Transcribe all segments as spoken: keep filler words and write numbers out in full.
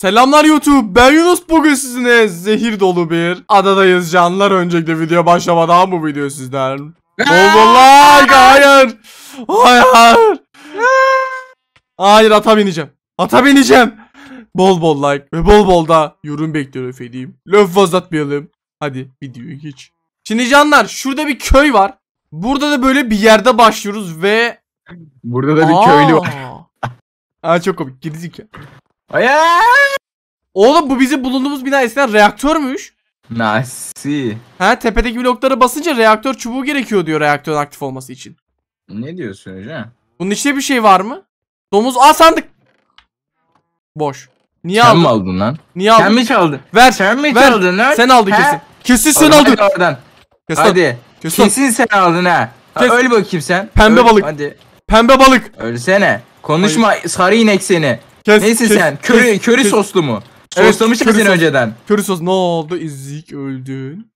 Selamlar YouTube, ben Yunus. Bugün sizinle zehir dolu bir adadayız canlar. Öncelikle video başlamadan bu video sizden bol bol like. Hayır. Hayır. Hayır, ata bineceğim. Ata bineceğim. Bol bol like ve bol bol da yorum bekliyorum efendim. Laf uzatmayalım. Hadi videoyu geç. Şimdi canlar, şurada bir köy var. Burada da böyle bir yerde başlıyoruz ve burada da bir Aa. köylü var. Aa, çok komik. Gidizik ya. Hayır. Oğlum, bu bizim bulunduğumuz bina eskiden reaktörmüş. Nasıl? Ha, tepedeki bloklara basınca reaktör çubuğu gerekiyor diyor reaktörün aktif olması için. Ne diyorsun hocam? Bunun içinde bir şey var mı? Domuz. Aa, sandık. Boş. Niye sen aldın? mi aldın lan? Niye aldın? Sen mi çaldın? Ver. Sen mi ver. çaldın lan? Sen aldın. He? Kesin. Kesin sen Hadi aldın. oradan. Kesin. Hadi. Kesin. Kesin sen aldın ha. Kes. Öl bakayım sen. Pembe Öl. balık. Hadi. Pembe balık. Ölsene. Konuşma. Hayır. Sarı inek seni. Kes, Neysin kes, sen? Köri, kes, köri kes. soslu mu? Evet, Soslamışsın köri seni sos. önceden. Köri sos. Ne oldu? İzik öldün.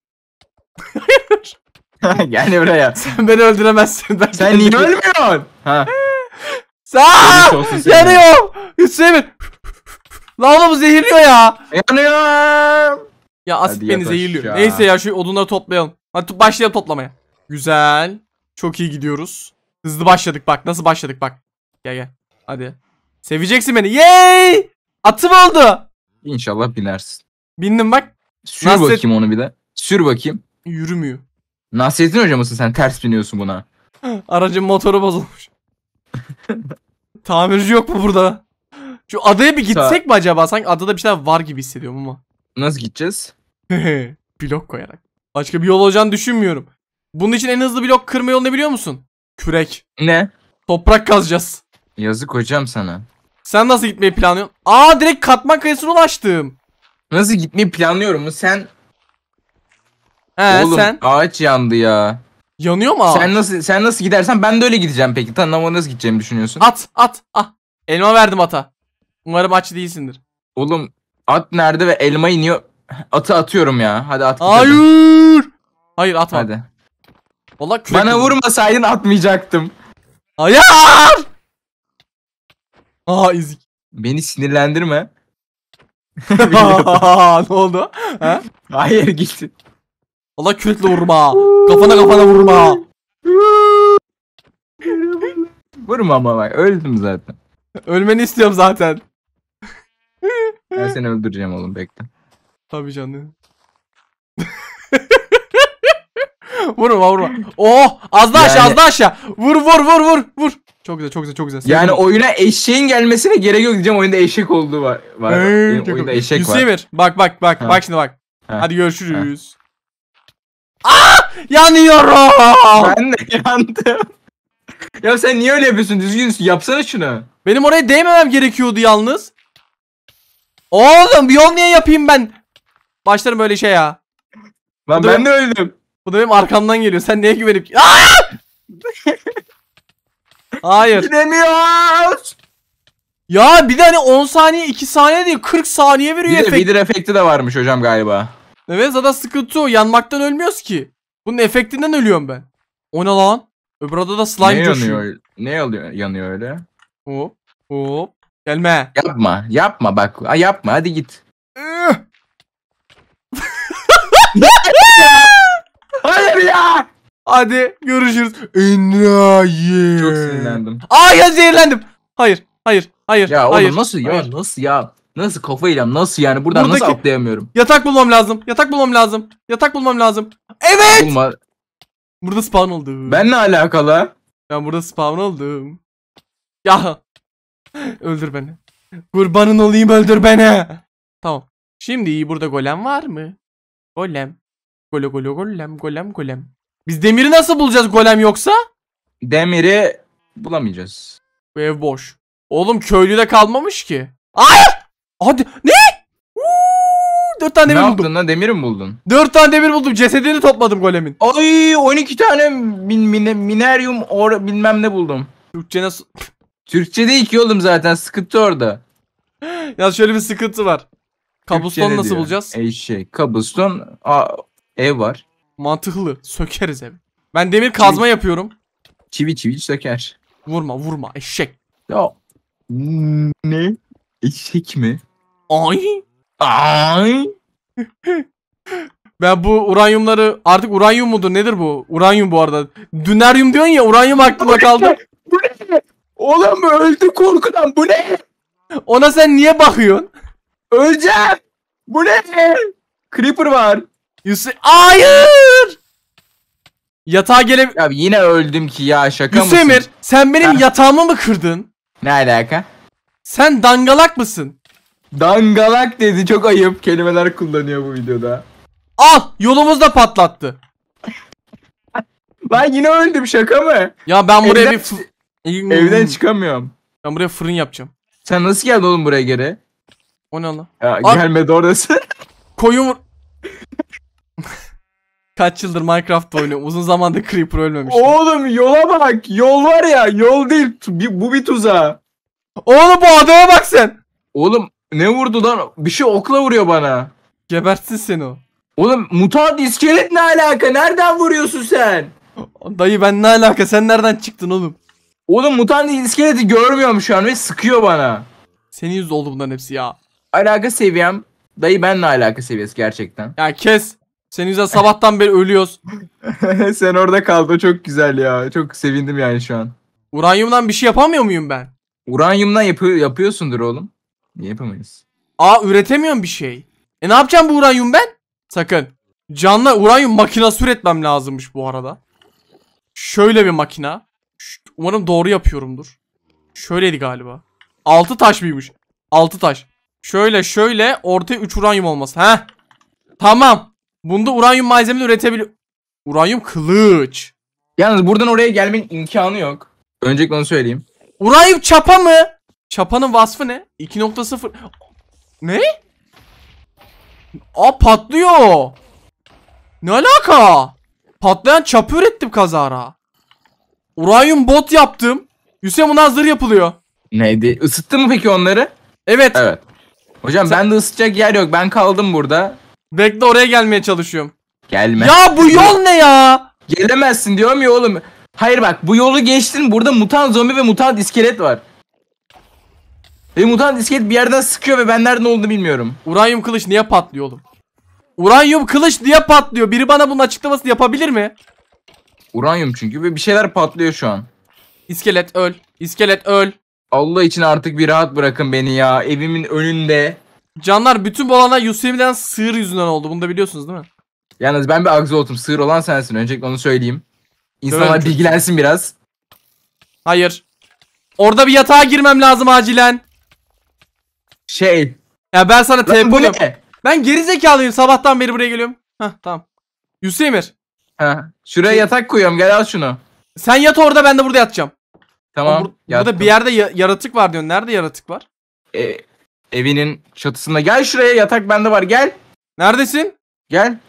Gel buraya. Sen beni öldüremezsin. Ben Sen niye ölmüyorsun? Ha. Sağ. Yanıyor. Hüseyin. Lan oğlum, bu zehirliyor ya. Yanıyorum. Ya asit Hadi beni yat zehirliyor. aşağı. Neyse ya, şu odunları toplayalım. Hadi başlayalım toplamaya. Güzel. Çok iyi gidiyoruz. Hızlı başladık bak. Nasıl başladık bak. Gel gel. Hadi. Seveceksin beni. Yay! Atım oldu. İnşallah binersin. Bindim bak. Sür Nasret... bakayım onu bir de. Sür bakayım. Yürümüyor. Nasrettin Hoca mısın sen? Ters biniyorsun buna. Aracın motoru bozulmuş. Tamirci yok mu burada? Şu adaya bir gitsek mi acaba? Sanki adada bir şeyler var gibi hissediyorum ama. Nasıl gideceğiz? Blok koyarak. Başka bir yol olacağını düşünmüyorum. Bunun için en hızlı blok kırma yolu ne biliyor musun? Kürek. Ne? Toprak kazacağız. Yazık hocam sana. Sen nasıl gitmeyi planlıyorsun? Aa, direkt katman kayasına ulaştım. Nasıl gitmeyi planlıyorum mu sen? He, Oğlum sen. ağaç yandı ya. Yanıyor mu ağaç? Sen nasıl sen nasıl gidersen ben de öyle gideceğim peki. Tamam, ama nasıl gideceğimi düşünüyorsun? At at ah. Elma verdim ata. Umarım aç değilsindir. Oğlum at nerede ve elmayı niye atı atıyorum ya. Hadi at. Hayır. Hayır, atma. Hadi. Vallahi kürek Bana buldum. vurmasaydın atmayacaktım. Hayır. Aa, izik. Beni sinirlendirme. Ne oldu? Ha? Hayır git. Vallahi kürekle vurma. Kafana kafana vurma. Vurma ama bak, öldüm zaten. Ölmeni istiyorum zaten. Ben seni öldüreceğim oğlum, bekle. Tabii canım. Vurma vurma. Oh, az daha aşağı, Yani- az daha aşağı. Vur vur vur vur vur. Çok güzel, çok güzel, çok güzel. Sevdim. Yani oyuna eşeğin gelmesine gerek yok diyeceğim, oyunda eşek olduğu var. var. Hey, Oyun- çok oyunda iyi. eşek var. Hüseyin, bak bak bak Ha. bak şimdi bak. Ha. Hadi görüşürüz. Aa! Yanıyorum. Ben de yandım. Ya sen niye öyle yapıyorsun? Düzgün yapsana şunu. Benim oraya değmemem gerekiyordu yalnız. Oğlum, bir yol niye yapayım ben? Başlarım böyle şey ya. Lan Bu da ben de öldüm. Bu da benim arkamdan geliyor. Sen neye güvenip... Aa! Hayır. Gidemiyoruz. Ya bir de hani on saniye, iki saniye değil, kırk saniye veriyor Bir de efekt. Wither efekti de varmış hocam galiba. Evet, zaten sıkıntı o. Yanmaktan ölmüyoruz ki. Bunun efektinden ölüyorum ben. O ne lan? Öbür adada slime Ne coşuyor. yanıyor? Ne yanıyor, yanıyor öyle? Hop hop. Gelme. Yapma, yapma bak. Ha, yapma, hadi git. Hayır ya. Hadi görüşürüz. Enayi. Çok sinirlendim. Aa, ya zehirlendim. Hayır hayır hayır. Ya oğlum hayır, nasıl ya? hayır. Nasıl ya? Nasıl kafayla nasıl yani? Buradan Buradaki- nasıl atlayamıyorum? Yatak bulmam lazım. Yatak bulmam lazım. Yatak bulmam lazım. Evet. Bulma. Burada spawn oldum. Ben ne alakalı? Ben burada spawn oldum. Ya. Öldür beni. Kurbanın olayım, öldür beni. Tamam. Şimdi burada golem var mı? Golem. Golo golo golem golem golem. Biz demiri nasıl bulacağız golem yoksa? Demiri bulamayacağız. Bu ev boş. Oğlum, köylü de kalmamış ki. Hayır. Hadi. Ne? Uuu, dört tane Ne demir yaptın buldum. lan? Demiri mi buldun? Dört tane demir buldum. Cesedini topladım golemin. Ay on iki tane min, mine, mineryum or bilmem ne buldum. Türkçe nasıl? Türkçe değil ki oğlum, zaten sıkıntı orada. Ya şöyle bir sıkıntı var. Türkçe Kabuston ne nasıl diyor? bulacağız? Eşek, kabuston, a, ev var. Mantıklı. Sökeriz evi. Ben demir kazma Çivi- yapıyorum. Çivi çivi söker. Vurma vurma eşek. Ya ne? Eşek mi? Ay. Ay. Ben bu uranyumları artık uranyum mudur nedir bu? Uranyum bu arada. Düneryum diyorsun ya, uranyum aklıma kaldı. Bu ne? Oğlum öldü korkudan, bu ne? Ona sen niye bakıyorsun? Öleceğim. Bu ne? Creeper var. Yusuf, hayır! Yatağa gele... Ya yine öldüm ki ya, şaka Yusuf mısın? Emir, sen benim Ha. yatağımı mı kırdın? Ne alaka? Sen dangalak mısın? Dangalak dedi, çok ayıp kelimeler kullanıyor bu videoda. Al, yolumuz da patlattı. Lan yine öldüm, şaka mı? Ya ben buraya Evden- bir... fı- Evden çıkamıyorum. Ben buraya fırın yapacağım. Sen nasıl geldin oğlum buraya geri? O ne lan? Ya, Al. gelmedi oradasın. Koyun vur... Kaç yıldır Minecraft oynuyorum. Uzun zamandır Creeper ölmemiştim. Oğlum yola bak. Yol var ya, yol değil. Tu- bir- Bu bir tuzağı. Oğlum bu adama bak sen. Oğlum ne vurdu lan? Bir şey okla vuruyor bana. Gebertsin seni o. Oğlum mutant iskelet ne alaka? Nereden vuruyorsun sen? Dayı ben ne alaka? Sen nereden çıktın oğlum? Oğlum mutant iskeleti görmüyorum şu an ve sıkıyor bana. Senin yüzünden oldu bunların hepsi ya. Alaka seviyem. Dayı benle alaka seviyesi gerçekten. Ya kes. Senin yüzünden sabahtan beri ölüyoruz. Sen orada kaldın, o çok güzel ya. Çok sevindim yani şu an. Uranyumdan bir şey yapamıyor muyum ben? Uranyumdan yapıyor, yapıyorsundur oğlum. Niye yapamayız? Aa, üretemiyorum bir şey. E ne yapacağım bu uranyum ben? Sakın. Canlı uranyum makinası üretmem lazımmış bu arada. Şöyle bir makina. Ş- Umarım doğru yapıyorumdur. Şöyleydi galiba. altı taş mıymış? altı taş. Şöyle şöyle ortaya üç uranyum olması. Heh. Tamam. Bunda uranyum malzemeni üretebiliyor. Uranyum kılıç. Yalnız buradan oraya gelmenin imkanı yok. Öncelikle onu söyleyeyim. Uranyum çapa mı? Çapanın vasfı ne? iki nokta sıfır. Ne? Aa, patlıyor. Ne alaka? Patlayan çapı ürettim kazara. Uranyum bot yaptım. Hüseyin bundan zırh yapılıyor. Neydi? Isıttın mı peki onları? Evet. Evet. Hocam Sen- bende ısıtacak yer yok. Ben kaldım burada. Bekle, oraya gelmeye çalışıyorum. Gelme. Ya bu yol ne ya? Gelemezsin diyorum ya oğlum. Hayır bak, bu yolu geçtin. Burada mutant zombi ve mutant iskelet var. Ve mutant iskelet bir yerden sıkıyor ve ben nereden olduğunu bilmiyorum. Uranyum kılıç niye patlıyor oğlum? Uranyum kılıç niye patlıyor? Biri bana bunun açıklamasını yapabilir mi? Uranyum çünkü ve bir şeyler patlıyor şu an. İskelet öl. İskelet öl. Allah için artık bir rahat bırakın beni ya. Evimin önünde. Canlar, bütün bu olana Yusemiden sığır yüzünden oldu. Bunu da biliyorsunuz değil mi? Yalnız ben bir agzotum. Sığır olan sensin. Öncelikle onu söyleyeyim. İnsanlar Evet. bilgilensin biraz. Hayır. Orada bir yatağa girmem lazım acilen. Şey. Ya ben sana Lan T P bu oluyorum. ne? Ben gerizekalıyım. Sabahtan beri buraya geliyorum. Hah, tamam. Yusemir, Ha, şuraya yatak koyuyorum. Gel al şunu. sen yat orada, ben de burada yatacağım. Tamam. Ama bur- burada yattım. bir yerde ya- yaratık var diyorsun. Nerede yaratık var? E, evinin çatısında. Gel şuraya, yatak bende var. Gel. Neredesin? Gel.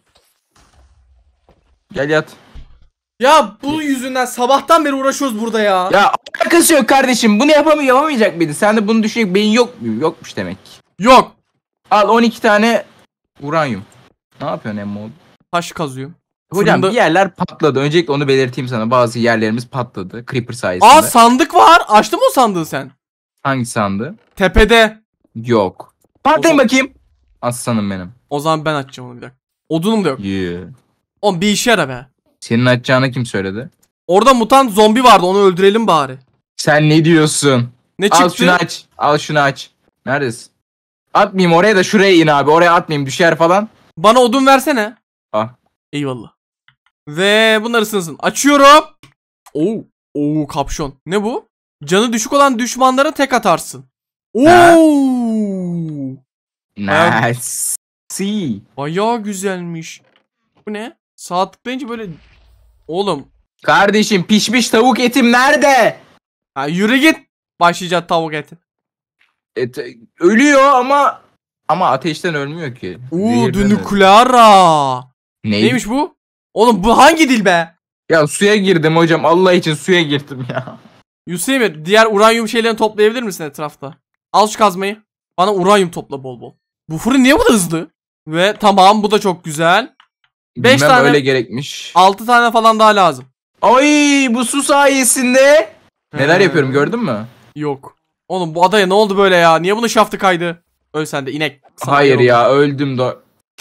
Gel yat. Ya bu yüzünden sabahtan beri uğraşıyoruz burada ya. Ya alakası yok kardeşim. Bunu yapamay yapamayacak mıydın? Sen de bunu düşünecek beyin yok mu? Yokmuş demek. Yok. Al on iki tane uranyum. Ne yapıyorsun emmi? Taş kazıyorum. Hocam Fırında- bir yerler patladı. Öncelikle onu belirteyim sana. Bazı yerlerimiz patladı. Creeper sayesinde. Aa, sandık var. Açtın mı o sandığı sen? Hangi sandı? Tepede. Yok. Patlayın O- bakayım. Aslanım benim. O zaman ben açacağım onu bir dakika. Odunum da yok. Yeah. Oğlum bir işe yara be. Senin açacağını kim söyledi? Orada mutant zombi vardı, onu öldürelim bari. Sen ne diyorsun? Ne çıktı? Al şunu aç. Al şunu aç. Neredesin? Atmayayım oraya da, şuraya in abi. Oraya atmayayım, düşer falan. Bana odun versene. Ah. Eyvallah. Ve bunlar ısınsın. Açıyorum. Oo. Oo, kapşon. Ne bu? Canı düşük olan düşmanlara tek atarsın. Ha? Oo. Nice. See. Bayağı güzelmiş. Bu ne? Sağ tıklayınca böyle... Oğlum. Kardeşim pişmiş tavuk etim nerede? Ha, yürü git. Başlayacak tavuk eti. Et, ölüyor ama ama ateşten ölmüyor ki. Oo, Zehirden ölüyor. nükleara. Ne? Neymiş bu? Oğlum bu hangi dil be? Ya suya girdim hocam. Allah için suya girdim ya. Yusemir, diğer uranyum şeylerini toplayabilir misin etrafta? Al şu kazmayı. Bana uranyum topla bol bol. Bu fırın niye bu kadar hızlı? Ve tamam, bu da çok güzel. Beş Bilmem, tane- öyle gerekmiş. altı tane falan daha lazım. Ay bu su sayesinde neler He. yapıyorum, gördün mü? Yok. Oğlum bu adaya ne oldu böyle ya? Niye bunun şaftı kaydı? Öl sen de inek. Sana Hayır yer ya öldüm da.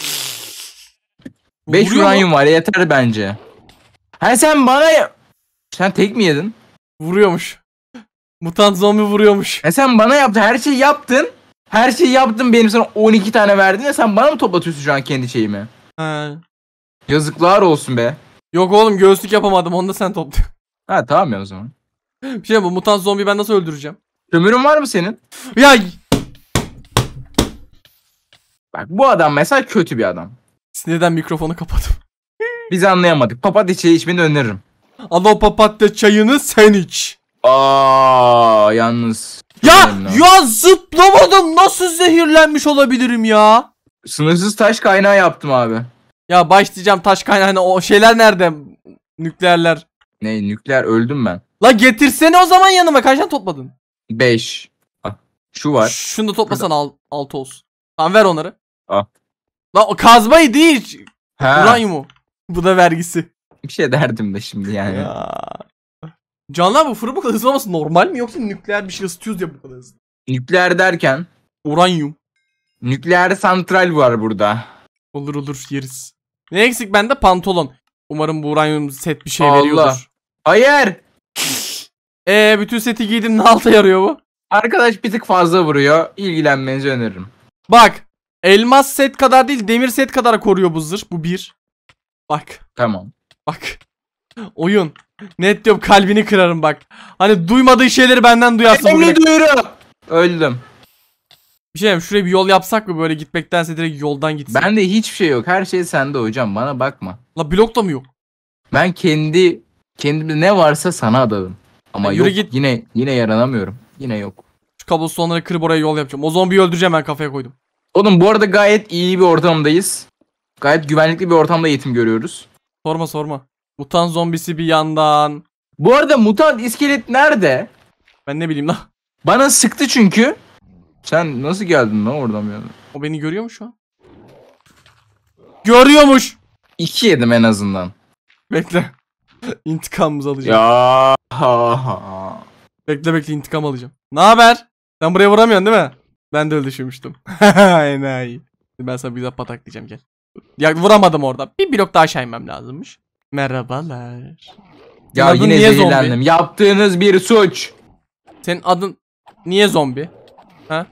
beş Vuruyor mu? uranyum var yeter bence. Ha sen bana ya- Sen tek mi yedin? Vuruyormuş. Mutant zombi vuruyormuş. Ha sen bana yaptın her şeyi yaptın. Her şeyi yaptın benim sana on iki tane verdin ya sen bana mı toplatıyorsun şu an kendi şeyimi? He. Yazıklar olsun be. Yok oğlum göğüslük yapamadım onu da sen topla. Ha tamam ya o zaman. Bir şey bu mutant zombi ben nasıl öldüreceğim? Kömürün var mı senin? Ya Bak bu adam mesela kötü bir adam. sinirden mikrofonu kapadım. Biz anlayamadık. Papatya çayı içmeni öneririm. Al o papatya çayını sen iç. Aa yalnız. Ya Önemli. ya zıplamadım nasıl zehirlenmiş olabilirim ya? Sınırsız taş kaynağı yaptım abi. Ya başlayacağım taş kaynağına o şeyler nerede? Nükleerler. Ne nükleer öldüm ben. La getirsene o zaman yanıma kaç tane topladın? beş. Şu var. Şunu da toplasan al, altı olsun. Tamam ver onları. Al. La o kazmayı değil. Ha. Uranyumu. Bu da vergisi. Bir şey derdim de şimdi yani. Ya. Canlar bu fırın bu kadar hızlı olması normal mi yoksa nükleer bir şey ısıtıyoruz ya bu kadar hızlı? Nükleer derken Uranyum. nükleer santral var burada. Olur olur yeriz. Ne eksik bende? Pantolon. Umarım bu uranyum set bir şey Allah. veriyordur. Hayır. Eee bütün seti giydim ne alta yarıyor bu? Arkadaş bir tık fazla vuruyor. İlgilenmenizi öneririm. Bak. Elmas set kadar değil demir set kadar koruyor bu zırh. Bu bir. Bak. Tamam. Bak. Oyun. Net diyorum kalbini kırarım bak. Hani duymadığı şeyleri benden duyarsın. Emri bugüne- duyuru. Öldüm. Bir şey diyeyim, şuraya bir yol yapsak mı böyle gitmektense direkt yoldan gitsin. Bende hiçbir şey yok. Her şey sende hocam. Bana bakma. La blok da mı yok? Ben kendi kendimde ne varsa sana adadım. Ama Ya yürü yok. git. Yine yine yaranamıyorum. Yine yok. Şu kablostone'ları kırıp oraya yol yapacağım. O zombiyi öldüreceğim ben kafaya koydum. Oğlum bu arada gayet iyi bir ortamdayız. Gayet güvenlikli bir ortamda eğitim görüyoruz. Sorma sorma. Mutant zombisi bir yandan. Bu arada mutant iskelet nerede? Ben ne bileyim lan. Bana sıktı çünkü. Sen nasıl geldin lan oradan bir yana? O beni görüyor mu şu an? Görüyormuş. İki yedim en azından. Bekle. İntikamımızı alacağım. Ya. Ha, ha. Bekle bekle intikam alacağım. Ne haber? Sen buraya vuramıyorsun değil mi? Ben de öyle düşünmüştüm. Enayi. Ben sana bir güzel pataklayacağım gel. Ya vuramadım orada. Bir blok daha aşağı inmem lazımmış. Merhabalar. Ya Senin adın yine niye zehirlendim. zombi? Yaptığınız bir suç. Senin adın niye zombi? Ha?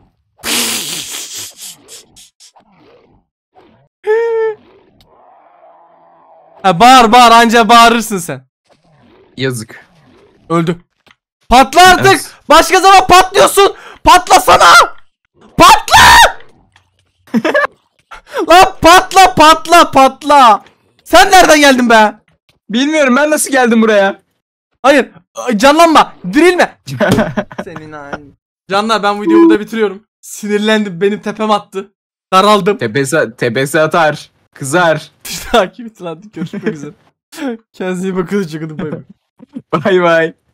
Ha bağır bağır anca bağırırsın sen. Yazık. Öldü. Patla artık. Evet. Başka zaman patlıyorsun. Patlasana. Patla. Lan patla patla patla. Sen nereden geldin be? Bilmiyorum ben nasıl geldim buraya. Hayır. Canlanma. Dirilme. Senin aynı. Canlar ben bu videoyu burada bitiriyorum. Sinirlendim. Benim tepem attı. Daraldım. Tepesi, tepesi atar. Kızar. Takip et lan. Görüşmek üzere. Kendinize iyi bakın. Çıkın. Bay bay. Bay bay.